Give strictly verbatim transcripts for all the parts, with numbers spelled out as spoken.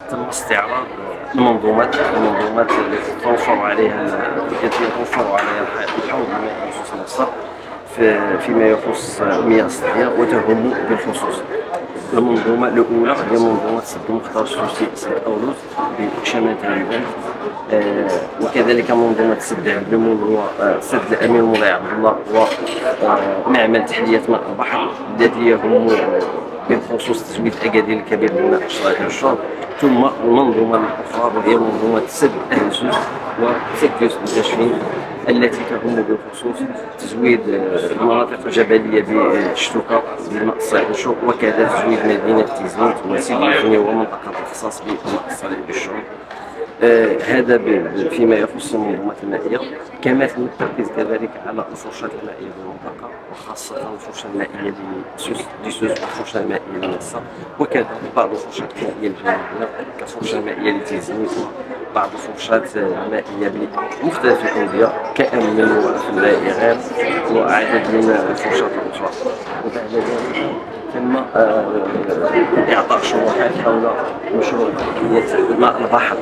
تم استعراض المنظومات المنظومات التي توفر عليها التي يتوفر عليها الحوض المائي في مصر فيما يخص المياه السطحيه وتهم بالخصوص. المنظومه الاولى هي منظومه سد مختار سوسي سد اولوز بشمال تلمبان، آه وكذلك منظومه سد البلمون هو آه سد الامير مولاي عبد الله ومعمل آه تحليه ماء البحر الذي يهم بخصوص تزويد الاكادير الكبير من اشراف الشرب. ثم المنظومه الاخرى وهي منظومه سد اهزوز وسد يوسف التشفين التي تهم بخصوص تزويد المناطق الجبليه بالشتوكه بالماء الصالح للشرب، وكذا تزويد مدينه تيزنيت وسيدي الفني ومنطقه الاختصاص بالماء الصالح للشرب. آه هذا فيما يخص المنظومات المائيه. كما تم التركيز كذلك على الفرشات المائيه بالمنطقه، وخاصه الفرشه المائيه لسوس والفرشه المائيه لمصر، وكذا بعض الفرشات المائيه الجنوبيه كالفرشه المائيه لتيزنيت وبعض الفرشات المائيه بمختلف الاوديه كامن وفلائغات وعدد من الفرشات الاخرى. وبعد ذلك تم اعطاء شروحات حول مشروع تحليه ماء البحر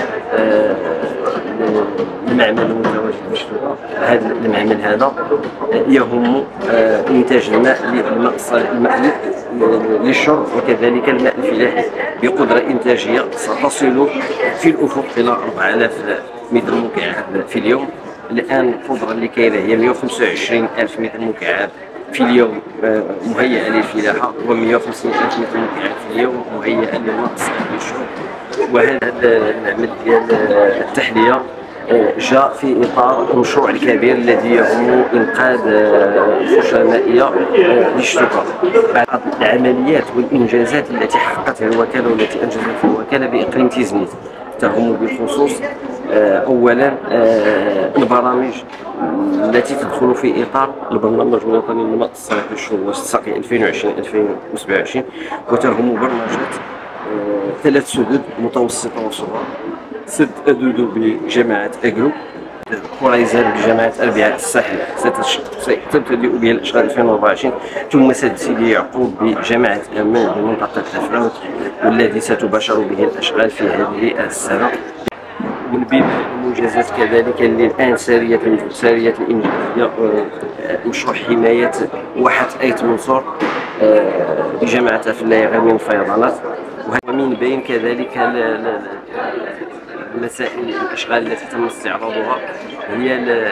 المعمل المتواجد بالشتوكه. هذا المعمل هذا يهم انتاج الماء للماء الصالح المألوف للشرب وكذلك الماء الفلاحي بقدره انتاجيه ستصل في الافق الى أربعة آلاف متر مكعب في اليوم. الان القدره اللي كاينه هي مئة وخمسة وعشرين ألف متر مكعب في اليوم مهيئه للفلاحه، و150 ألف متر مكعب في اليوم مهيئه للماء الصالح للشرب. وهذا المعمل ديال التحليه جاء في اطار المشروع الكبير الذي يهم انقاذ الفرشه المائيه للشتوكه. بعد العمليات والانجازات التي حققتها الوكاله والتي انجزتها الوكاله باقليم تيزنيت تهم بالخصوص اولا البرامج التي تدخل في اطار البرنامج الوطني للماء الصالح للشرب والسقي ألفين وعشرين ألفين وسبعة وعشرين، وتهم برمجه ثلاث سدود متوسطه وصغرى: سد أدودو بجماعة أجلو، قريزان بجماعة أربعاء الساحل ستبتدئ بها الأشغال ألفين وأربعة وعشرين، ثم سد سيدي يعقوب بجماعة أمان بمنطقة تفراوت والذي ستباشر به الأشغال في هذه السنة. من بين المنجزات كذلك اللي الآن سارية سارية الإنجاز مشروع حماية واحة أيت منصور بجماعة أفلايغ من الفيضانات. ومن بين كذلك مسائل الاشغال التي تم استعراضها هي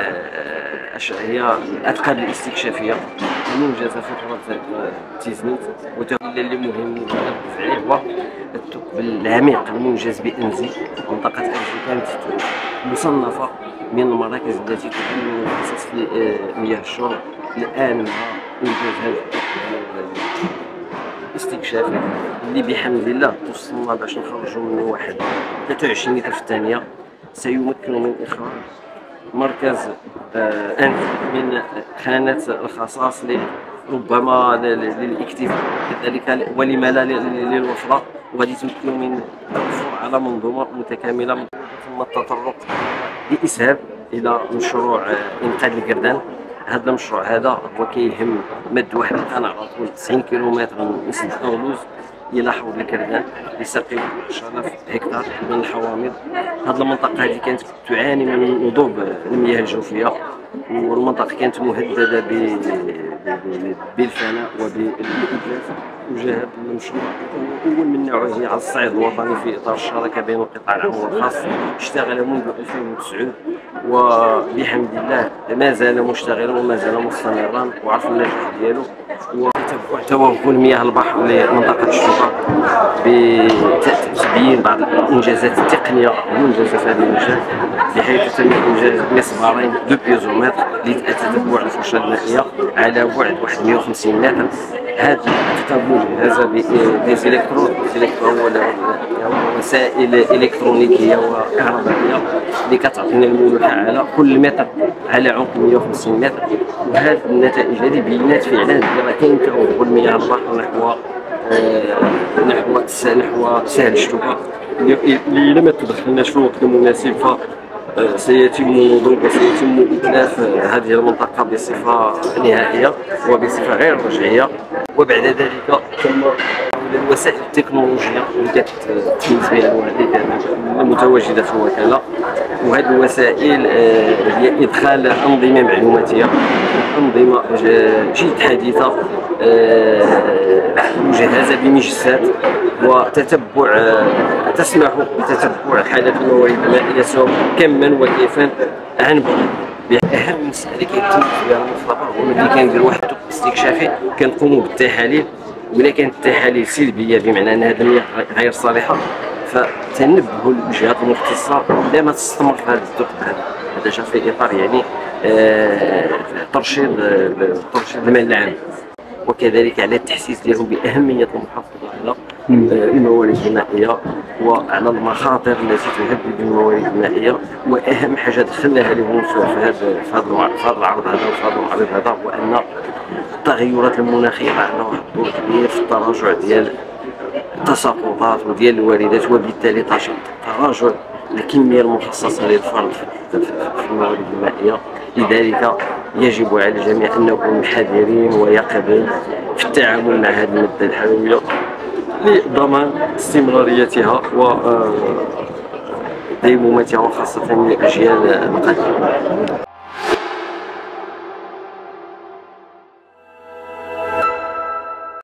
هي الاتقاب الاستكشافيه المنجزه في قرى تيزنيت، وتولى اللي مهم نركز عليه هو الثقب العميق المنجز بانزي. منطقه انزي كانت مصنفه من المراكز التي تكون من الاختصاص في مياه الشرب. الان مع انجاز هذا استكشافي اللي بحمد الله توصلنا باش نخرجوا منه واحد ثلاثة وعشرين متر في الثانيه، سيمكن من اخراج مركز آه انف من خانه الخصاص ربما للاكتفاء كذلك ولما لا للوفره، وغادي تمكن من التوفر على منظومه متكامله. ثم التطرق باسهاب الى مشروع آه انقاذ القردان. هذا المشروع هذا هو كيهم مد واحد القناه على طول تسعين كيلومتر من سد اولوز الى حوض الكردان لسقي عشرة آلاف هكتار من الحوامض. هذه المنطقه هذه كانت تعاني من نضوب المياه الجوفيه، والمنطقه كانت مهدده بالفناء وبالاتلاف. وجاء هذا المشروع الاول من نوعه على الصعيد الوطني في اطار الشراكه بين القطاع العام والخاص، اشتغل منذ ألفين وتسعة وبحمد الله ما زال مشتغلا وما زال مستمرا وعرف النجاح ديالو. وتوغل مياه البحر لمنطقه الشتوكه بتبيين بعض الانجازات التقنيه المنجزه في هذا المجال، بحيث تم انجاز مسبارين دو بيزومتر لتتبع الفرشه المائيه على بعد واحد مئة وخمسين متر. هذا الكتاب مجهزه بالالكترون الالكترون وسائل الكترونيكيه وكهربائيه اللي كتعطينا الملوحه على كل متر على عمق مئة وخمسين متر. وهذه النتائج هذه بينات فعلا راه كاين توغل مياه البحر نحو نحو نحو سهل الشتوكه اللي لم تدخلناش في الوقت المناسب، ف سيتم نضوج وسيتم اتلاف هذه المنطقه بصفه نهائيه وبصفه غير رجعيه. وبعد ذلك تم الى الوسائل التكنولوجيه اللي كتميز بها الوالدين المتواجده في الوكاله. وهذه الوسائل هي ادخال انظمه معلوماتيه، انظمه جد حديثه مجهزه بمجسات وتتبع تسمح بتتبع حالات الموارد المائيه سواء كما وكيفا عن بعد. اهم مساله كيتم بها المخابره هو ملي كندير واحد الثقب استكشافي كنقوموا بالتحاليل، ولا كانت التحاليل سلبيه بمعنى ان هذه المياه غير صالحه فتنبهوا الجهات المختصه لا ما تستمر في هذا الثقب هذا. هذا جا في اطار يعني آه ترشيد آه ترشيد المال العام، وكذلك على التحسيس ديالهم باهميه المحافظه على الموارد المائيه وعلى المخاطر التي تهدد الموارد المائيه. واهم حاجه دخلناها لهم في هذا في هذا العرض هذا وفي هذا المعرض هذا هو ان التغيرات المناخيه عندها واحد الدور كبير في التراجع ديال التساقطات وديال الواردات، وبالتالي تراجع الكميه المخصصه للفرد في الموارد المائيه. لذلك يجب على الجميع ان نكون حذرين ويقظين في التعامل مع هذه الماده الحيويه لضمان استمراريتها وديمومتها وخاصه للاجيال القادمه.